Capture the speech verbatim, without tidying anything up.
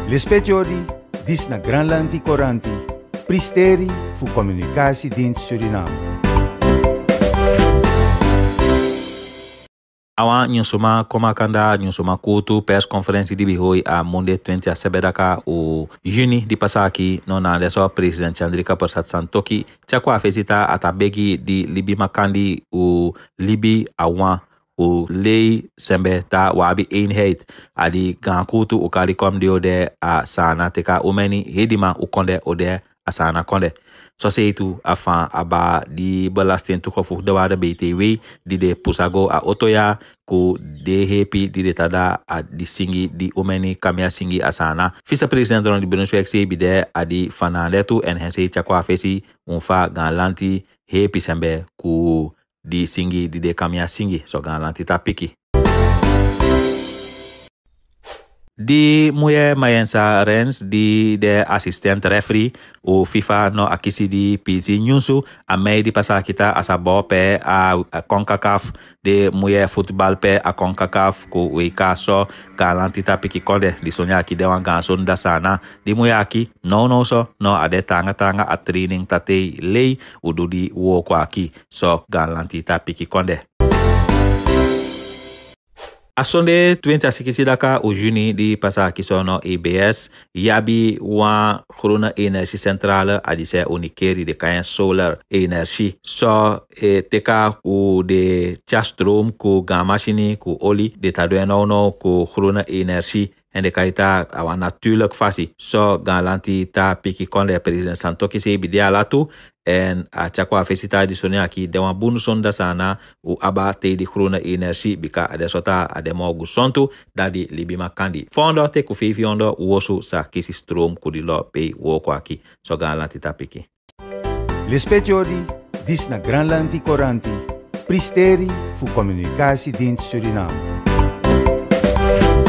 Lespetiori, dis na Granlandi Coranti, pristeri fu Communicatiedienst Suriname. Awan nyusuma komakanda nyusuma kutu persconferentie di bihoi a Monday twintig sebedaka o juni di pasaki nona leso president Chandrika Persat Santokhi chakwa fesita atabegi di libi makandi o libi awan o lei sembe ta wabi eenheid adi gan kutu o kari kom dio de a sana teka umeni hedima ukonde ode asana konde. So se itu afan aba di belasting tu kofu de wada B T W di de pusago a otoya ku de hepi di de tada a di singi di umeni kamia singi asana. Vice president don di Benuswe X B de adi fanande tu en hense chakwa fesi unfa ganlanti hepi sembe ku di singi di de kamia singi so ganlanti tapiki. Di muye mayensa Rens di de assistent referee o FIFA no akisi di P Z Nyusu a mei di pasa kita asabo pe a, a CONCACAF de muye football pe a CONCACAF ko weka so galanti tapiki konde di sonya ki dewan ganson da sana di muye aki no no so no ade tanga tanga a training tate lei udu di wo kwa aki so galanti tapiki konde. Asonde twintig sikisidaka o juni di pasa kisono E B S yabi wa grone energie centrale adise unikeri de kayen solar energie so e teka u de chastrom ku gamashini ku oli de tadueno no ku grone energie en de kaita awa natuurlijk fasi so galanti ta piki konde president Santokhi se bidia latu en a chakwa fesita di sonia aki dewa bunu sonda sana u aba te di grone energie bika ade sota ade mo gusontu dadi libima kandi fondo te ku fifi ondo wosu sa kisi strom ku di lo pe woko aki so galanti ta piki. Lespetiori, dis na Granlandi Coranti, pristeri fu Communicatiedienst Suriname.